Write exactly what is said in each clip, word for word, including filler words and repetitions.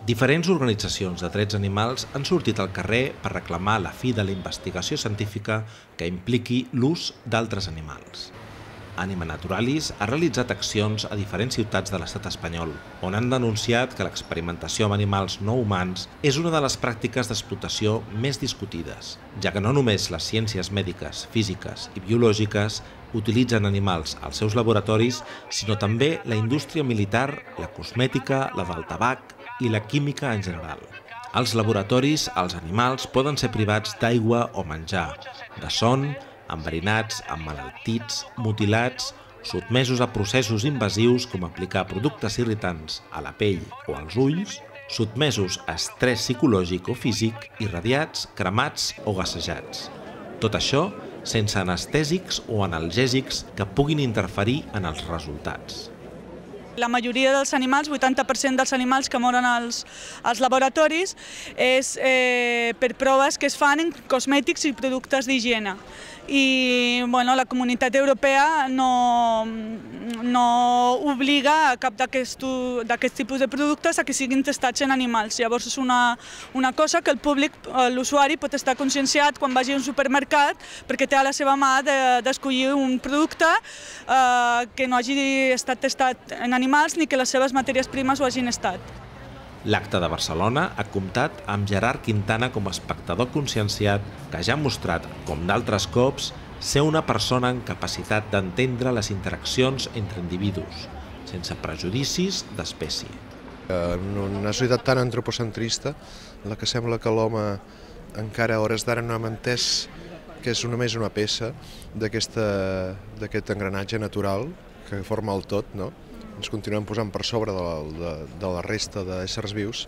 Diferents organitzacions de drets animals han sortit al carrer per reclamar la fi de la investigació científica que impliqui l'ús d'altres animals. Anima Naturalis ha realitzat accions a diferents ciutats de l'estat espanyol, on han denunciat que l'experimentació amb animals no humans és una de les pràctiques d'explotació més discutides, ja que no només les ciències mèdiques, físiques i biològiques utilitzen animals als seus laboratoris, sinó també la indústria militar, la cosmètica, la del tabac i la química en general. Als laboratoris, els animals poden ser privats d'aigua o menjar, de son, enverinats, emmalaltits, mutilats, sotmesos a processos invasius com aplicar productes irritants a la pell o als ulls, sotmesos a estrès psicològic o físic, irradiats, cremats o gassejats. Tot això sense anestèsics o analgèsics que puguin interferir en els resultats. La majoria dels animals, vuitanta per cent dels animals que moren als, als laboratoris, és eh, per proves que es fan en cosmètics i productes d'higiene. I bueno, la comunitat europea no, no obliga a cap d'aquests tipus de productes a que siguin testats en animals. Llavors és una, una cosa que el públic, l'usuari, pot estar conscienciat quan vagi a un supermercat perquè té a la seva mà d'escollir un producte eh, que no hagi estat testat en animals ni que les seves matèries primes ho hagin estat. L'acte de Barcelona ha comptat amb Gerard Quintana com a espectador conscienciat que ja ha mostrat, com d'altres cops, ser una persona amb capacitat d'entendre les interaccions entre individus, sense prejudicis d'espècie. En una societat tan antropocentrista, en la que sembla que l'home encara a hores d'ara no hem entès que és només una peça d'aquest engranatge natural que forma el tot, no? Ens continuem posant per sobre de la, de, de la resta d'éssers vius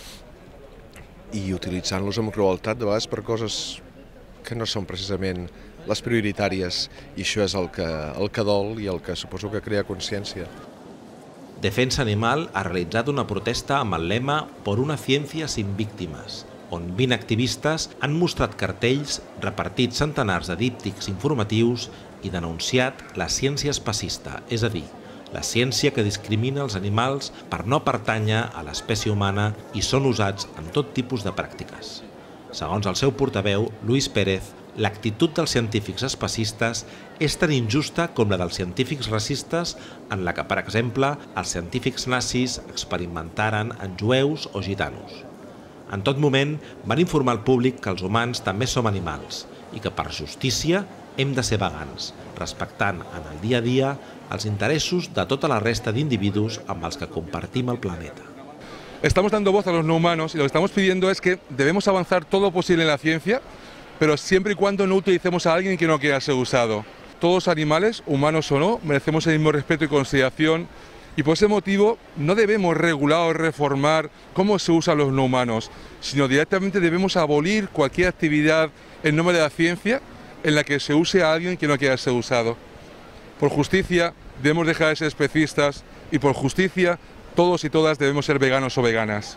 i utilitzant-los amb crueltat de vegades per coses que no són precisament les prioritàries, i això és el que, el que dol i el que suposo que crea consciència. Defensa Animal ha realitzat una protesta amb el lema «Por una ciencia sin víctimas», on vint activistes han mostrat cartells, repartit centenars de díptics informatius i denunciat la ciència especista, és a dir, la ciència que discrimina els animals per no pertànyer a l'espècie humana i són usats en tot tipus de pràctiques. Segons el seu portaveu, Luis Pérez, l'actitud dels científics especistes és tan injusta com la dels científics racistes, en la que, per exemple, els científics nazis experimentaren en jueus o gitanos. En tot moment van informar al públic que els humans també som animals i que per justícia hem de ser vegans, respectant en el dia a dia els interessos de tota la resta d'individus amb els que compartim el planeta. Estamos dando voz a los no humanos y lo que estamos pidiendo es que debemos avanzar todo lo posible en la ciencia, pero siempre y cuando no utilicemos a alguien que no quiera ser usado. Todos los animales, humanos o no, merecemos el mismo respeto y consideración, y por ese motivo no debemos regular o reformar cómo se usan los no humanos, sino directamente debemos abolir cualquier actividad en nombre de la ciencia en la que se use a alguien que no quiera ser usado. Por justicia debemos dejar de ser especistas y por justicia todos y todas debemos ser veganos o veganas.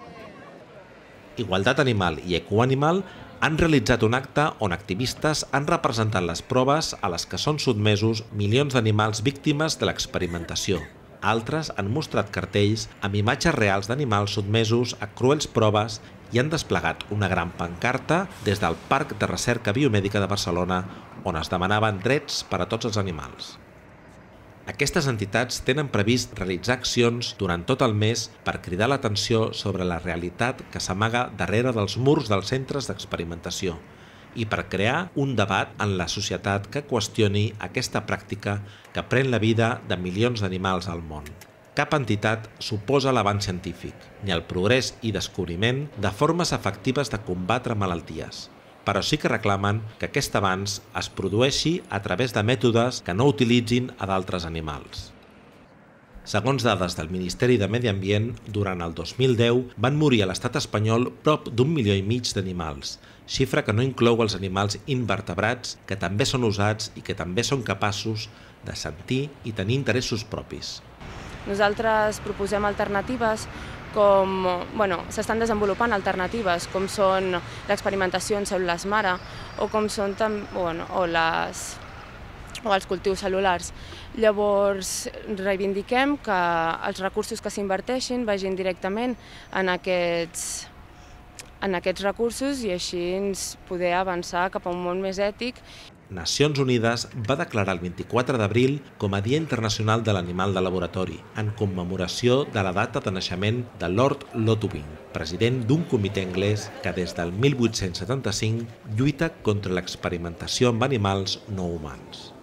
Igualtat Animal i Ecoanimal han realitzat un acte on activistes han representat les proves a les que són sotmesos milions d'animals víctimes de l'experimentació. Altres han mostrat cartells amb imatges reals d'animals sotmesos a cruels proves i han desplegat una gran pancarta des del Parc de Recerca Biomèdica de Barcelona, on es demanaven drets per a tots els animals. Aquestes entitats tenen previst realitzar accions durant tot el mes per cridar l'atenció sobre la realitat que s'amaga darrere dels murs dels centres d'experimentació i per crear un debat en la societat que qüestioni aquesta pràctica que pren la vida de milions d'animals al món. Cap entitat suposa l'avanç científic, ni el progrés i descobriment de formes efectives de combatre malalties, però sí que reclamen que aquest avanç es produeixi a través de mètodes que no utilitzin a d'altres animals. Segons dades del Ministeri de Medi Ambient, durant el dos mil deu van morir a l'estat espanyol prop d'un milió i mig d'animals, xifra que no inclou els animals invertebrats que també són usats i que també són capaços de sentir i tenir interessos propis. Nosaltres proposem alternatives com, bueno, s'estan desenvolupant alternatives com són l'experimentació en cèl·lules mare o com són, bueno, o les o els cultius cel·lulars. Llavors, reivindiquem que els recursos que s'inverteixin vagin directament en aquests, en aquests recursos i així poder avançar cap a un món més ètic. Nacions Unides va declarar el vint-i-quatre d'abril com a Dia Internacional de l'Animal de Laboratori, en commemoració de la data de naixement de Lord Lothwing, president d'un comitè anglès que des del mil vuit-cents setanta-cinc lluita contra l'experimentació amb animals no humans.